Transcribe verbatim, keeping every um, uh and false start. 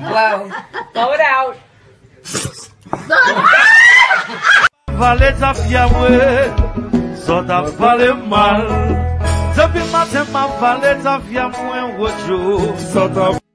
Wow. Throw it out. Vale ta fiamwe, so ta vale mal. Depuis matin ma vale ta fiamwe wojo, so ta